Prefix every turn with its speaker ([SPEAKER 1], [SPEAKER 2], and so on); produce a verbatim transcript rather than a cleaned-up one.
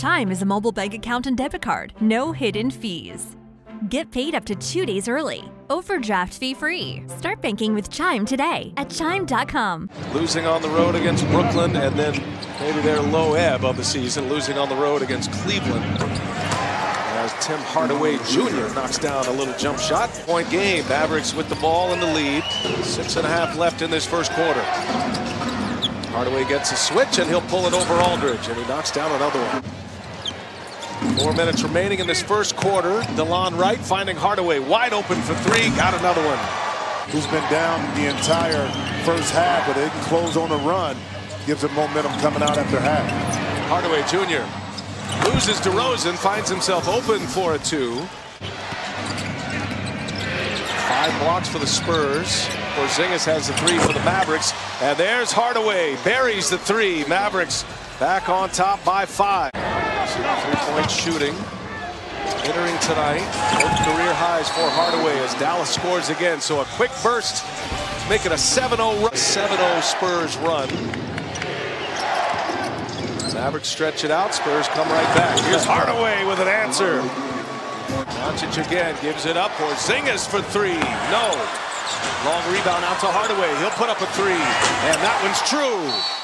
[SPEAKER 1] Chime is a mobile bank account and debit card. No hidden fees. Get paid up to two days early. Overdraft fee free. Start banking with Chime today at chime dot com.
[SPEAKER 2] Losing on the road against Brooklyn, and then maybe their low ebb of the season, losing on the road against Cleveland. As Tim Hardaway Junior knocks down a little jump shot. Point game. Mavericks with the ball in the lead. Six and a half left in this first quarter. Hardaway gets a switch, and he'll pull it over Aldridge, and he knocks down another one. Four minutes remaining in this first quarter. DeLon Wright finding Hardaway wide open for three. Got another one.
[SPEAKER 3] Who's been down the entire first half, but they can close on the run. Gives them momentum coming out after half.
[SPEAKER 2] Hardaway Junior loses DeRozan, finds himself open for a two. Five blocks for the Spurs. Porzingis has the three for the Mavericks. And there's Hardaway. Buries the three. Mavericks back on top by five. Three-point shooting. Entering tonight. Both career highs for Hardaway as Dallas scores again. So a quick burst. Make it a seven oh run. seven oh Spurs run. Mavericks stretch it out. Spurs come right back. Here's Hardaway with an answer. Doncic again gives it up. Porzingis for three. No. Long rebound out to Hardaway. He'll put up a three. And that one's true.